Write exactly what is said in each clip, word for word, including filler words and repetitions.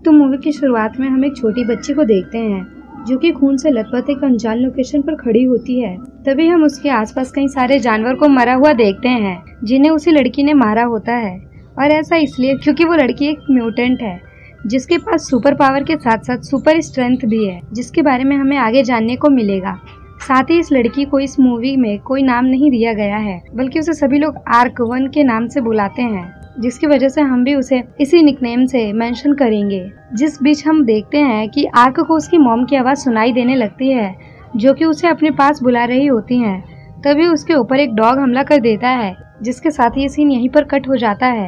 तो मूवी की शुरुआत में हम एक छोटी बच्ची को देखते हैं जो कि खून से लथपथ एक अनजान लोकेशन पर खड़ी होती है। तभी हम उसके आसपास कई सारे जानवर को मरा हुआ देखते हैं जिन्हें उसी लड़की ने मारा होता है। और ऐसा इसलिए क्योंकि वो लड़की एक म्यूटेंट है जिसके पास सुपर पावर के साथ साथ सुपर स्ट्रेंथ भी है, जिसके बारे में हमें आगे जानने को मिलेगा। साथ ही इस लड़की को इस मूवी में कोई नाम नहीं दिया गया है, बल्कि उसे सभी लोग आर्क वन के नाम से बुलाते हैं, जिसकी वजह से हम भी उसे इसी निकनेम से मेंशन करेंगे। जिस बीच हम देखते हैं कि आर्क को उसकी मॉम की आवाज सुनाई देने लगती है जो कि उसे अपने पास बुला रही होती हैं। तभी उसके ऊपर एक डॉग हमला कर देता है, जिसके साथ ये सीन यहीं पर कट हो जाता है।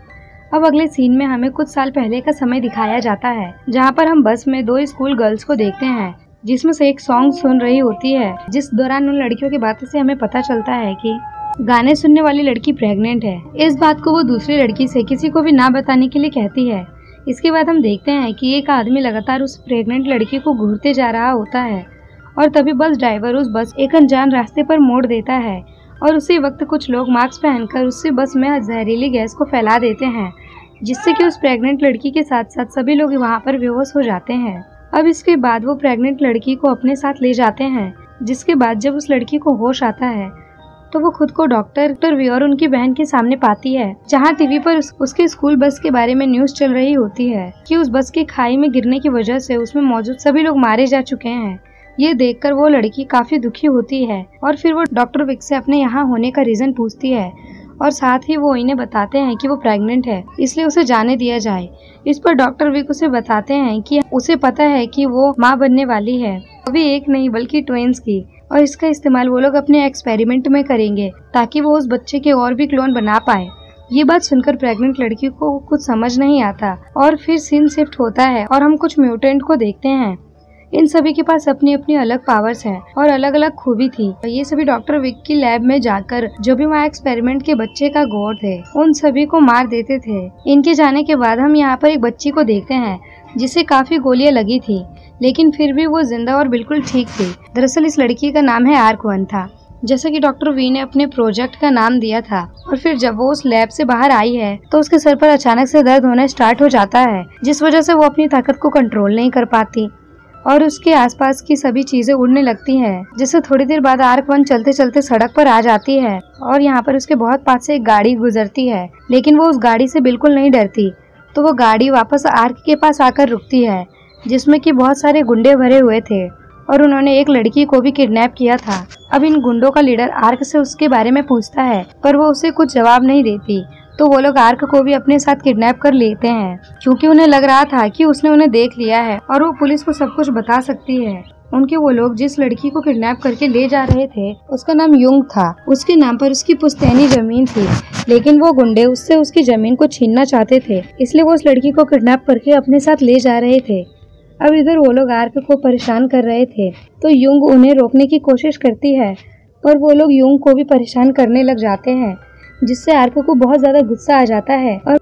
अब अगले सीन में हमें कुछ साल पहले का समय दिखाया जाता है, जहाँ पर हम बस में दो स्कूल गर्ल्स को देखते हैं जिसमें से एक सॉन्ग सुन रही होती है, जिस दौरान उन लड़कियों की बातों से हमें पता चलता है कि गाने सुनने वाली लड़की प्रेग्नेंट है। इस बात को वो दूसरी लड़की से किसी को भी ना बताने के लिए कहती है। इसके बाद हम देखते हैं कि एक आदमी लगातार उस प्रेग्नेंट लड़की को घूरते जा रहा होता है और तभी बस ड्राइवर उस बस एक अनजान रास्ते पर मोड़ देता है और उसी वक्त कुछ लोग मास्क पहनकर उससे बस में जहरीली गैस को फैला देते हैं, जिससे कि उस प्रेग्नेंट लड़की के साथ साथ सभी लोग वहाँ पर बेहोश हो जाते हैं। अब इसके बाद वो प्रेग्नेंट लड़की को अपने साथ ले जाते हैं, जिसके बाद जब उस लड़की को होश आता है तो वो खुद को डॉक्टर वी और उनकी बहन के सामने पाती है, जहाँ टीवी पर उस, उसके स्कूल बस के बारे में न्यूज चल रही होती है कि उस बस की खाई में गिरने की वजह से उसमें मौजूद सभी लोग मारे जा चुके हैं। ये देखकर वो लड़की काफी दुखी होती है और फिर वो डॉक्टर विक से अपने यहाँ होने का रीजन पूछती है और साथ ही वो इन्हें बताते हैं कि वो प्रेग्नेंट है, इसलिए उसे जाने दिया जाए। इस पर डॉक्टर विक उसे बताते हैं कि उसे पता है कि वो माँ बनने वाली है, अभी एक नहीं बल्कि ट्विंस की, और इसका इस्तेमाल वो लोग अपने एक्सपेरिमेंट में करेंगे ताकि वो उस बच्चे के और भी क्लोन बना पाए। ये बात सुनकर प्रेग्नेंट लड़की को कुछ समझ नहीं आता और फिर सीन शिफ्ट होता है और हम कुछ म्यूटेंट को देखते हैं। इन सभी के पास अपनी अपनी अलग पावर्स हैं और अलग अलग खूबी थी। ये सभी डॉक्टर विक की लैब में जाकर जो भी वहाँ एक्सपेरिमेंट के बच्चे का गॉड थे उन सभी को मार देते थे। इनके जाने के बाद हम यहाँ पर एक बच्ची को देखते हैं जिसे काफी गोलियां लगी थी, लेकिन फिर भी वो जिंदा और बिल्कुल ठीक थी। दरअसल इस लड़की का नाम है आर्क वन था, जैसा कि डॉक्टर वी ने अपने प्रोजेक्ट का नाम दिया था। और फिर जब वो उस लैब से बाहर आई है तो उसके सर पर अचानक से दर्द होना स्टार्ट हो जाता है, जिस वजह से वो अपनी ताकत को कंट्रोल नहीं कर पाती और उसके आसपास की सभी चीजें उड़ने लगती हैं। जिससे थोड़ी देर बाद आर्क वन चलते चलते सड़क पर आ जाती है और यहाँ पर उसके बहुत पास से एक गाड़ी गुजरती है, लेकिन वो उस गाड़ी से बिल्कुल नहीं डरती। तो वो गाड़ी वापस आर्क के पास आकर रुकती है, जिसमें कि बहुत सारे गुंडे भरे हुए थे और उन्होंने एक लड़की को भी किडनैप किया था। अब इन गुंडों का लीडर आर्क से उसके बारे में पूछता है, पर वो उसे कुछ जवाब नहीं देती। तो वो लोग आर्क को भी अपने साथ किडनैप कर लेते हैं, क्योंकि उन्हें लग रहा था कि उसने उन्हें देख लिया है और वो पुलिस को सब कुछ बता सकती है। उनके वो लोग जिस लड़की को किडनैप करके ले जा रहे थे उसका नाम युंग था। उसके नाम पर उसकी पुश्तैनी जमीन थी, लेकिन वो गुंडे उससे उसकी जमीन को छीनना चाहते थे, इसलिए वो उस लड़की को किडनैप करके अपने साथ ले जा रहे थे। अब इधर वो लोग आर्क को परेशान कर रहे थे तो युंग उन्हें रोकने की कोशिश करती है, पर वो लोग युंग को भी परेशान करने लग जाते हैं, जिससे आर्क को बहुत ज्यादा गुस्सा आ जाता है। और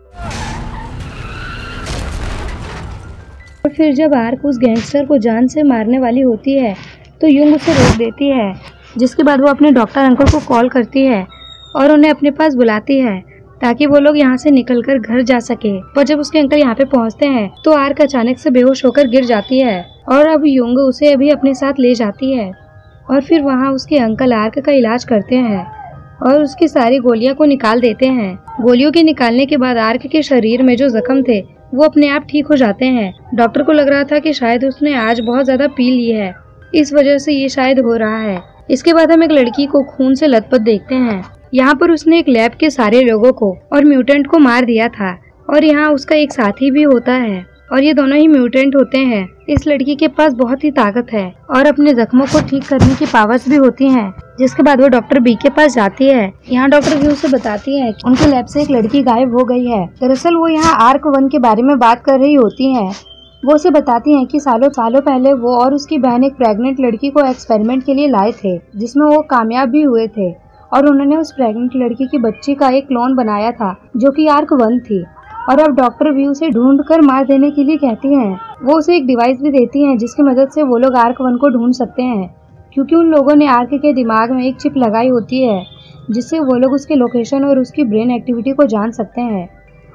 फिर जब आर्क उस गैंगस्टर को जान से मारने वाली होती है तो युंग उसे रोक देती है, जिसके बाद वो अपने डॉक्टर अंकल को कॉल करती है और उन्हें अपने पास बुलाती है ताकि वो लोग यहाँ से निकलकर घर जा सके। पर जब उसके अंकल यहाँ पे पहुँचते हैं तो आर्क अचानक से बेहोश होकर गिर जाती है और अब युंग उसे अभी अपने साथ ले जाती है और फिर वहाँ उसके अंकल आर्क का इलाज करते हैं और उसकी सारी गोलियां को निकाल देते हैं। गोलियों के निकालने के बाद आर्क के शरीर में जो जख्म थे वो अपने आप ठीक हो जाते हैं। डॉक्टर को लग रहा था कि शायद उसने आज बहुत ज्यादा पी ली है, इस वजह से ये शायद हो रहा है। इसके बाद हम एक लड़की को खून से लथपथ देखते हैं। यहाँ पर उसने एक लैब के सारे लोगों को और म्यूटेंट को मार दिया था और यहाँ उसका एक साथी भी होता है और ये दोनों ही म्यूटेंट होते हैं। इस लड़की के पास बहुत ही ताकत है और अपने जख्मों को ठीक करने की पावर्स भी होती हैं। जिसके बाद वो डॉक्टर बी के पास जाती है। यहाँ डॉक्टर बी उसे बताती है कि उनके लैब से एक लड़की गायब हो गई है। दरअसल वो यहाँ आर्क वन के बारे में बात कर रही होती हैं। वो उसे बताती हैं कि सालों सालों पहले वो और उसकी बहन एक प्रेग्नेंट लड़की को एक्सपेरिमेंट के लिए लाए थे, जिसमें वो कामयाब भी हुए थे और उन्होंने उस प्रेग्नेंट लड़की की बच्ची का एक क्लोन बनाया था जो कि आर्क वन थी। और अब डॉक्टर भी उसे ढूंढ कर मार देने के लिए कहती हैं। वो उसे एक डिवाइस भी देती हैं जिसकी मदद से वो लोग आर्क वन को ढूंढ सकते हैं, क्योंकि उन लोगों ने आर्क के दिमाग में एक चिप लगाई होती है जिससे वो लोग उसके लोकेशन और उसकी ब्रेन एक्टिविटी को जान सकते हैं।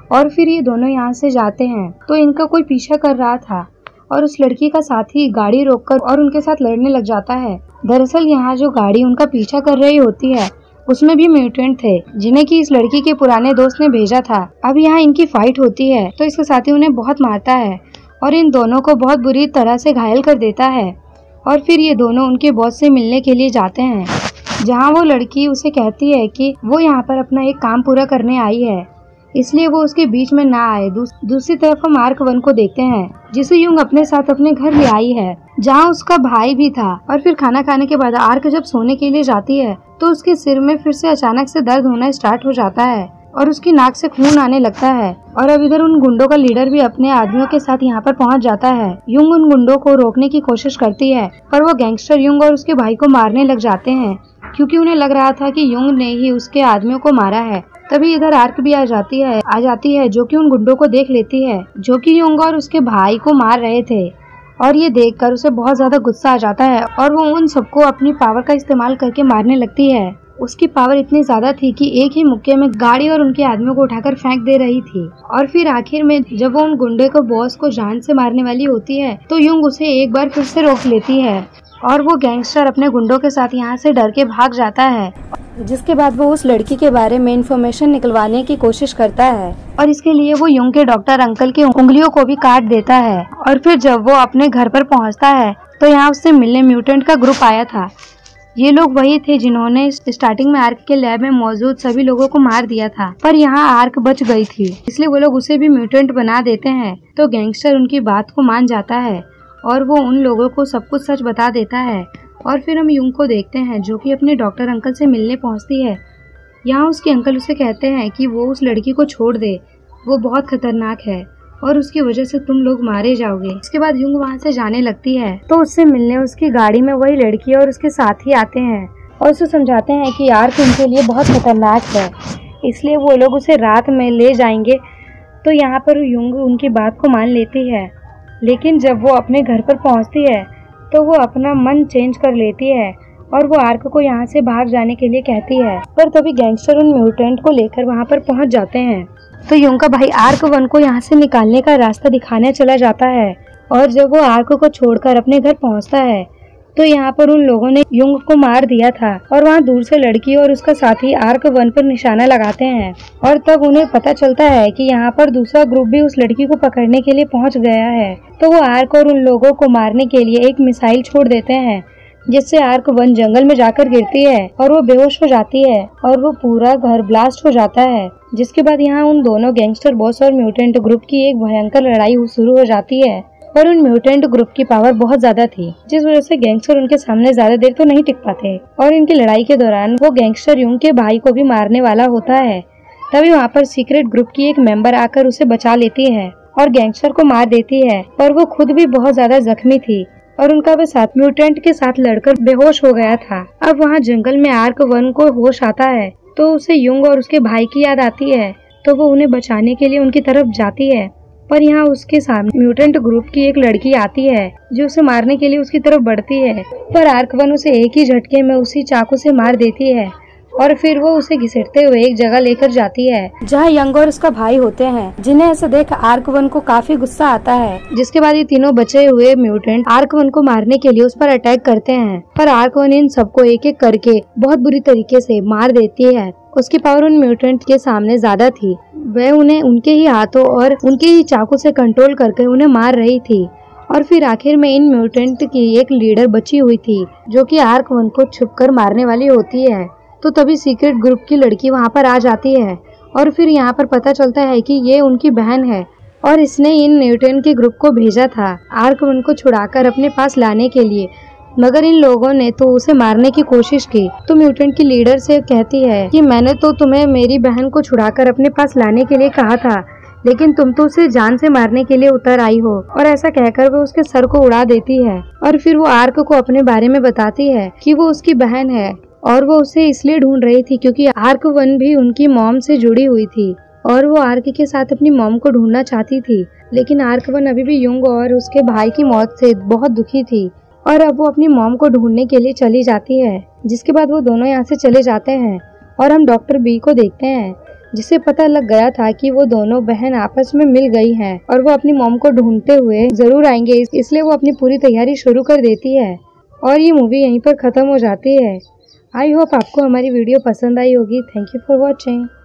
और फिर ये दोनों यहाँ से जाते हैं तो इनका कोई पीछा कर रहा था और उस लड़की का साथी गाड़ी रोककर और उनके साथ लड़ने लग जाता है। दरअसल यहाँ जो गाड़ी उनका पीछा कर रही होती है उसमें भी म्यूटेंट थे जिन्हें कि इस लड़की के पुराने दोस्त ने भेजा था। अब यहाँ इनकी फाइट होती है तो इसके साथी उन्हें बहुत मारता है और इन दोनों को बहुत बुरी तरह से घायल कर देता है। और फिर ये दोनों उनके बॉस से मिलने के लिए जाते हैं, जहाँ वो लड़की उसे कहती है कि वो यहाँ पर अपना एक काम पूरा करने आई है, इसलिए वो उसके बीच में ना आए। दूस, दूसरी तरफ हम आर्क वन को देखते हैं जिसे युंग अपने साथ अपने घर ले आई है, जहाँ उसका भाई भी था। और फिर खाना खाने के बाद आर्क जब सोने के लिए जाती है तो उसके सिर में फिर से अचानक से दर्द होना स्टार्ट हो जाता है और उसकी नाक से खून आने लगता है। और अब इधर उन गुंडों का लीडर भी अपने आदमियों के साथ यहाँ पर पहुँच जाता है। युंग उन गुंडों को रोकने की कोशिश करती है पर वो गैंगस्टर युंग और उसके भाई को मारने लग जाते हैं, क्योंकि उन्हें लग रहा था कि युंग ने ही उसके आदमियों को मारा है। तभी इधर आर्क भी आ जाती है आ जाती है जो कि उन गुंडों को देख लेती है जो कि युंग और उसके भाई को मार रहे थे। और ये देखकर उसे बहुत ज्यादा गुस्सा आ जाता है और वो उन सबको अपनी पावर का इस्तेमाल करके मारने लगती है। उसकी पावर इतनी ज्यादा थी कि एक ही मुक्के में गाड़ी और उनके आदमियों को उठाकर फेंक दे रही थी। और फिर आखिर में जब वो उन गुंडे को बॉस को जान से मारने वाली होती है तो युंग उसे एक बार फिर से रोक लेती है और वो गैंगस्टर अपने गुंडों के साथ यहाँ से डर के भाग जाता है, जिसके बाद वो उस लड़की के बारे में इंफॉर्मेशन निकलवाने की कोशिश करता है और इसके लिए वो युंग के डॉक्टर अंकल की उंगलियों को भी काट देता है। और फिर जब वो अपने घर पर पहुँचता है तो यहाँ उससे मिलने म्यूटेंट का ग्रुप आया था। ये लोग वही थे जिन्होंने स्टार्टिंग में आर्क के लैब में मौजूद सभी लोगों को मार दिया था, पर यहाँ आर्क बच गई थी, इसलिए वो लोग उसे भी म्यूटेंट बना देते हैं। तो गैंगस्टर उनकी बात को मान जाता है और वो उन लोगों को सब कुछ सच बता देता है। और फिर हम युंग को देखते हैं जो कि अपने डॉक्टर अंकल से मिलने पहुंचती है। यहाँ उसके अंकल उसे कहते हैं कि वो उस लड़की को छोड़ दे, वो बहुत खतरनाक है और उसकी वजह से तुम लोग मारे जाओगे। इसके बाद युंग वहाँ से जाने लगती है तो उससे मिलने उसकी गाड़ी में वही लड़की और उसके साथी आते हैं और उसे समझाते हैं कि आर्क उनके लिए बहुत खतरनाक है, इसलिए वो लोग उसे रात में ले जाएंगे। तो यहाँ पर युंग उनकी बात को मान लेती है, लेकिन जब वो अपने घर पर पहुँचती है तो वो अपना मन चेंज कर लेती है और वो आर्क को यहाँ से भाग जाने के लिए कहती है। पर तभी गैंगस्टर उन म्यूटेंट को लेकर वहाँ पर पहुँच जाते हैं तो युंग का भाई आर्क वन को यहाँ से निकालने का रास्ता दिखाने चला जाता है। और जब वो आर्क को छोड़कर अपने घर पहुँचता है तो यहाँ पर उन लोगों ने युंग को मार दिया था और वहाँ दूर से लड़की और उसका साथी आर्क वन पर निशाना लगाते हैं। और तब उन्हें पता चलता है कि यहाँ पर दूसरा ग्रुप भी उस लड़की को पकड़ने के लिए पहुँच गया है। तो वो आर्क और उन लोगों को मारने के लिए एक मिसाइल छोड़ देते हैं, जिससे आर्क वन जंगल में जाकर गिरती है और वो बेहोश हो जाती है और वो पूरा घर ब्लास्ट हो जाता है। जिसके बाद यहाँ उन दोनों गैंगस्टर बॉस और म्यूटेंट ग्रुप की एक भयंकर लड़ाई शुरू हो जाती है। पर उन म्यूटेंट ग्रुप की पावर बहुत ज्यादा थी, जिस वजह से गैंगस्टर उनके सामने ज्यादा देर तो नहीं टिक पाते और इनकी लड़ाई के दौरान वो गैंगस्टर युंग के भाई को भी मारने वाला होता है। तभी वहाँ पर सीक्रेट ग्रुप की एक मेंबर आकर उसे बचा लेती है और गैंगस्टर को मार देती है, पर वो खुद भी बहुत ज्यादा जख्मी थी और उनका वो साथ म्यूटेंट के साथ लड़कर बेहोश हो गया था। अब वहाँ जंगल में आर्क वन को होश आता है तो उसे युंग और उसके भाई की याद आती है, तो वो उन्हें बचाने के लिए उनकी तरफ जाती है। पर यहाँ उसके सामने म्यूटेंट ग्रुप की एक लड़की आती है जो उसे मारने के लिए उसकी तरफ बढ़ती है, पर आर्क वन उसे एक ही झटके में उसी चाकू से मार देती है और फिर वो उसे घसीटते हुए एक जगह लेकर जाती है जहाँ यंग और उसका भाई होते हैं, जिन्हें ऐसा देख आर्क वन को काफी गुस्सा आता है। जिसके बाद ये तीनों बचे हुए म्यूटेंट आर्क वन को मारने के लिए उस पर अटैक करते हैं, पर आर्क वन इन सबको एक एक करके बहुत बुरी तरीके से मार देती है। उसकी पावर उन म्यूटेंट के सामने ज्यादा थी, वह उन्हें उनके ही हाथों और उनके ही चाकू से कंट्रोल करके उन्हें मार रही थी। और फिर आखिर में इन म्यूटेंट की एक लीडर बची हुई थी जो कि आर्क वन को छुपकर मारने वाली होती है। तो तभी सीक्रेट ग्रुप की लड़की वहाँ पर आ जाती है और फिर यहाँ पर पता चलता है कि ये उनकी बहन है और इसने इन म्यूटेंट के ग्रुप को भेजा था आर्क वन को छुड़ाकर अपने पास लाने के लिए, मगर इन लोगों ने तो उसे मारने की कोशिश की। तो म्यूटेंट की लीडर से कहती है कि मैंने तो तुम्हें मेरी बहन को छुड़ाकर अपने पास लाने के लिए कहा था, लेकिन तुम तो उसे जान से मारने के लिए उतर आई हो। और ऐसा कहकर वो उसके सर को उड़ा देती है और फिर वो आर्क को अपने बारे में बताती है कि वो उसकी बहन है और वो उसे इसलिए ढूंढ रही थी क्योंकि आर्क वन भी उनकी मॉम से जुड़ी हुई थी और वो आर्क के साथ अपनी मॉम को ढूंढना चाहती थी। लेकिन आर्क वन अभी भी युंग और उसके भाई की मौत से बहुत दुखी थी और अब वो अपनी मॉम को ढूंढने के लिए चली जाती है। जिसके बाद वो दोनों यहाँ से चले जाते हैं और हम डॉक्टर बी को देखते हैं जिसे पता लग गया था कि वो दोनों बहन आपस में मिल गई हैं और वो अपनी मॉम को ढूंढते हुए जरूर आएंगे, इसलिए वो अपनी पूरी तैयारी शुरू कर देती है और ये मूवी यहीं पर खत्म हो जाती है। आई होप आपको हमारी वीडियो पसंद आई होगी। Thank you for watching.